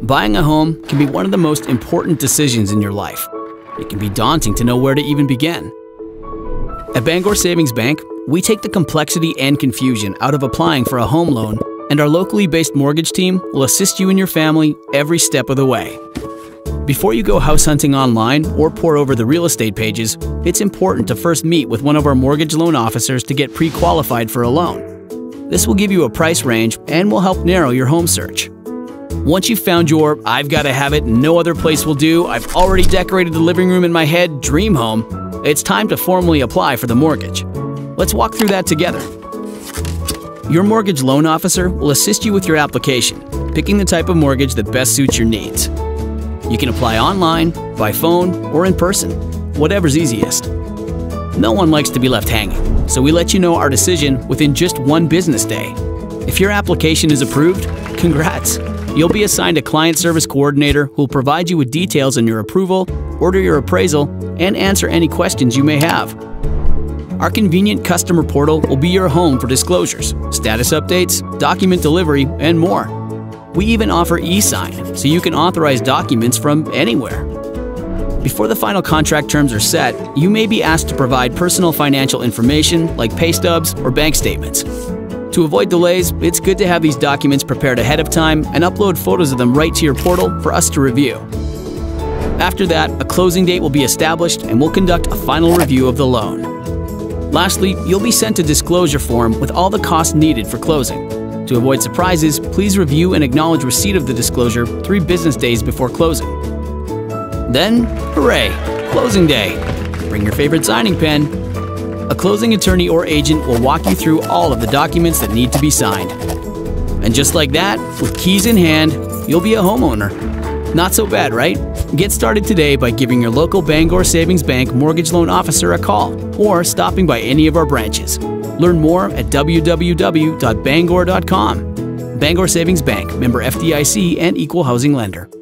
Buying a home can be one of the most important decisions in your life. It can be daunting to know where to even begin. At Bangor Savings Bank, we take the complexity and confusion out of applying for a home loan, and our locally based mortgage team will assist you and your family every step of the way. Before you go house hunting online or pore over the real estate pages, it's important to first meet with one of our mortgage loan officers to get pre-qualified for a loan. This will give you a price range and will help narrow your home search. Once you've found your "I've got to have it, no other place will do, I've already decorated the living room in my head" dream home, it's time to formally apply for the mortgage. Let's walk through that together. Your mortgage loan officer will assist you with your application, picking the type of mortgage that best suits your needs. You can apply online, by phone, or in person, whatever's easiest. No one likes to be left hanging, so we let you know our decision within just one business day. If your application is approved, congrats! You'll be assigned a client service coordinator who will provide you with details on your approval, order your appraisal, and answer any questions you may have. Our convenient customer portal will be your home for disclosures, status updates, document delivery, and more. We even offer e-sign, so you can authorize documents from anywhere. Before the final contract terms are set, you may be asked to provide personal financial information like pay stubs or bank statements. To avoid delays, it's good to have these documents prepared ahead of time and upload photos of them right to your portal for us to review. After that, a closing date will be established and we'll conduct a final review of the loan. Lastly, you'll be sent a disclosure form with all the costs needed for closing. To avoid surprises, please review and acknowledge receipt of the disclosure 3 business days before closing. Then, hooray! Closing day! Bring your favorite signing pen. A closing attorney or agent will walk you through all of the documents that need to be signed. And just like that, with keys in hand, you'll be a homeowner. Not so bad, right? Get started today by giving your local Bangor Savings Bank mortgage loan officer a call or stopping by any of our branches. Learn more at www.bangor.com. Bangor Savings Bank, member FDIC and equal housing lender.